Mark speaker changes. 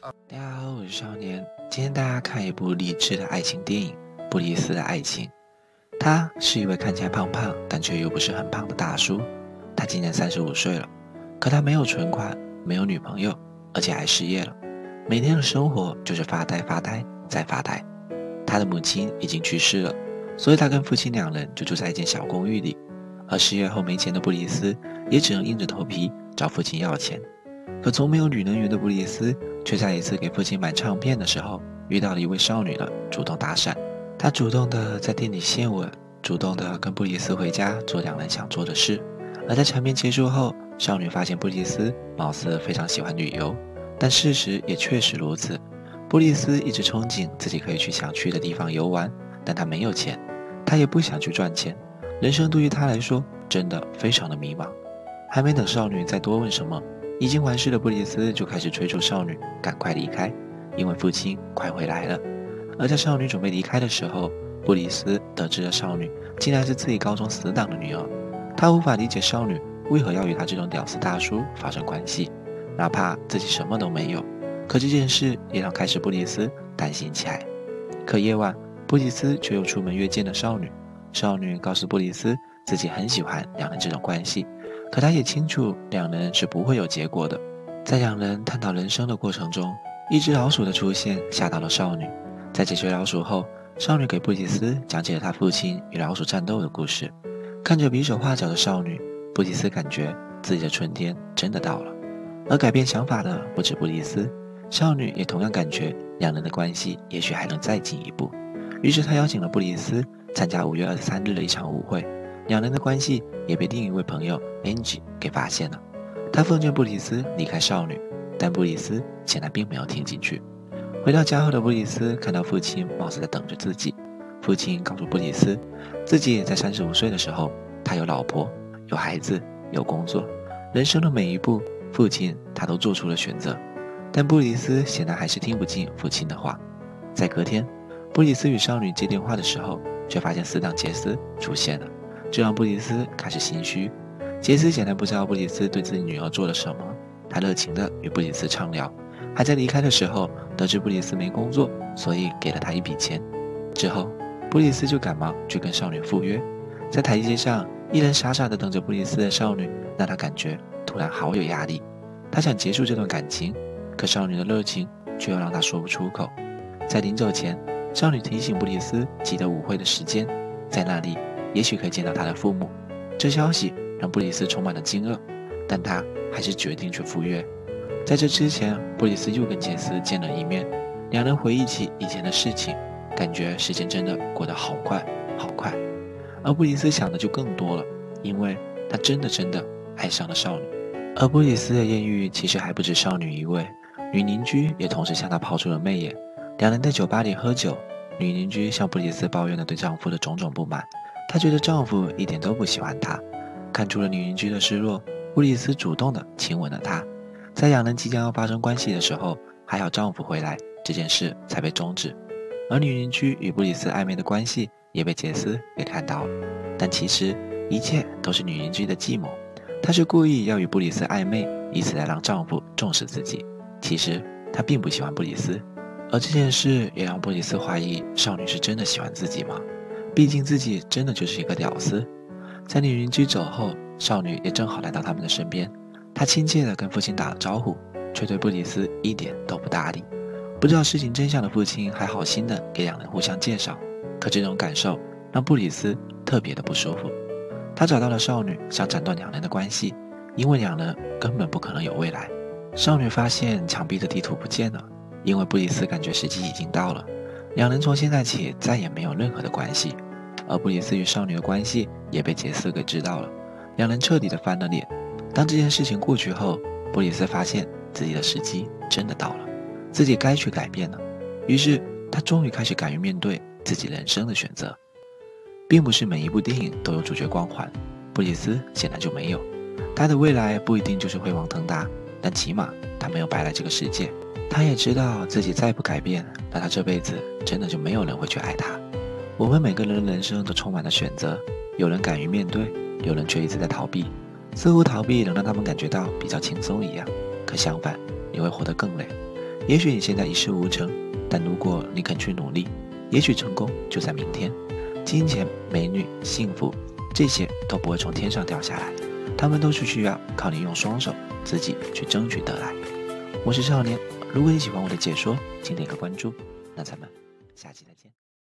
Speaker 1: 大家好，我是少年。今天大家看一部励志的爱情电影《布里斯的爱情》。他是一位看起来胖胖但却又不是很胖的大叔。他今年35岁了，可他没有存款，没有女朋友，而且还失业了。每天的生活就是发呆再发呆。他的母亲已经去世了，所以他跟父亲两人就住在一间小公寓里。而失业后没钱的布里斯也只能硬着头皮找父亲要钱。可从没有女人缘的布里斯却在一次给父亲买唱片的时候遇到了一位少女的主动搭讪。他主动的在店里献吻，主动的跟布里斯回家做两人想做的事。而在场面结束后，少女发现布里斯貌似非常喜欢旅游，但事实也确实如此。布里斯一直憧憬自己可以去想去的地方游玩，但他没有钱，他也不想去赚钱。人生对于他来说真的非常的迷茫。还没等少女再多问什么，已经完事的布里斯就开始催促少女赶快离开，因为父亲快回来了。而在少女准备离开的时候，布里斯得知了少女竟然是自己高中死党的女儿。他无法理解少女为何要与他这种屌丝大叔发生关系，哪怕自己什么都没有。可这件事也让开始布里斯担心起来。可夜晚，布里斯却又出门约见了少女。少女告诉布里斯自己很喜欢两人这种关系，可他也清楚两人是不会有结果的。在两人探讨人生的过程中，一只老鼠的出现吓到了少女。在解决老鼠后，少女给布里斯讲起了她父亲与老鼠战斗的故事。看着比手画脚的少女，布里斯感觉自己的春天真的到了。而改变想法的不止布里斯，少女也同样感觉两人的关系也许还能再进一步。于是她邀请了布里斯参加5月23日的一场舞会。两人的关系也被另一位朋友 Angie 给发现了。他奉劝布里斯离开少女，但布里斯显然并没有听进去。回到家后的布里斯看到父亲貌似在等着自己。父亲告诉布里斯，自己也在35岁的时候，他有老婆，有孩子，有工作，人生的每一步，父亲他都做出了选择。但布里斯显然还是听不进父亲的话。在隔天，布里斯与少女接电话的时候，却发现死党杰斯出现了，这让布里斯开始心虚。杰斯显然不知道布里斯对自己女儿做了什么，他热情地与布里斯畅聊，还在离开的时候得知布里斯没工作，所以给了他一笔钱。之后布里斯就赶忙去跟少女赴约。在台阶上依然傻傻地等着布里斯的少女让他感觉突然好有压力。他想结束这段感情，可少女的热情却又让他说不出口。在临走前，少女提醒布里斯记得舞会的时间，在那里也许可以见到他的父母。这消息让布里斯充满了惊愕，但他还是决定去赴约。在这之前，布里斯又跟杰斯见了一面，两人回忆起以前的事情，感觉时间真的过得好快好快。而布里斯想的就更多了，因为他真的爱上了少女。而布里斯的艳遇其实还不止少女一位，女邻居也同时向他抛出了媚眼。两人在酒吧里喝酒，女邻居向布里斯抱怨了对丈夫的种种不满，她觉得丈夫一点都不喜欢她。看出了女邻居的失落，布里斯主动地亲吻了她。在两人即将要发生关系的时候，还好丈夫回来，这件事才被终止。而女邻居与布里斯暧昧的关系也被杰斯给看到了，但其实一切都是女邻居的计谋，她是故意要与布里斯暧昧，以此来让丈夫重视自己。其实她并不喜欢布里斯，而这件事也让布里斯怀疑少女是真的喜欢自己吗？毕竟自己真的就是一个屌丝。在女邻居走后，少女也正好来到他们的身边，她亲切地跟父亲打了招呼，却对布里斯一点都不搭理。不知道事情真相的父亲还好心地给两人互相介绍，可这种感受让布里斯特别的不舒服。他找到了少女，想斩断两人的关系，因为两人根本不可能有未来。少女发现墙壁的地图不见了，因为布里斯感觉时机已经到了，两人从现在起再也没有任何的关系。而布里斯与少女的关系也被杰斯给知道了，两人彻底的翻了脸。当这件事情过去后，布里斯发现自己的时机真的到了，自己该去改变了。于是他终于开始敢于面对自己人生的选择。并不是每一部电影都有主角光环，布里斯显然就没有。他的未来不一定就是辉煌腾达，但起码他没有白来这个世界。他也知道自己再不改变，那他这辈子真的就没有人会去爱他。我们每个人的人生都充满了选择，有人敢于面对，有人却一直在逃避，似乎逃避能让他们感觉到比较轻松一样，可相反，你会活得更累。 也许你现在一事无成，但如果你肯去努力，也许成功就在明天。金钱、美女、幸福，这些都不会从天上掉下来，他们都是需要靠你用双手自己去争取得来。我是少年，如果你喜欢我的解说，请点个关注，那咱们下期再见。